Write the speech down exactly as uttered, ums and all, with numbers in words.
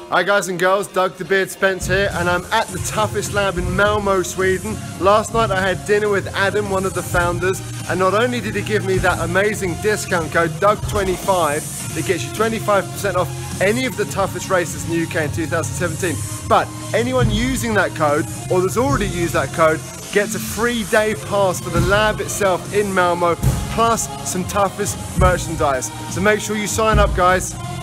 Hi guys and girls, Doug the Beard Spence here, and I'm at the toughest lab in Malmo, Sweden. Last night I had dinner with Adam, one of the founders, and not only did he give me that amazing discount code D O U G twenty-five that gets you twenty-five percent off any of the toughest races in the U K in two thousand seventeen, but anyone using that code, or that's already used that code, gets a free day pass for the lab itself in Malmo, plus some toughest merchandise. So make sure you sign up, guys.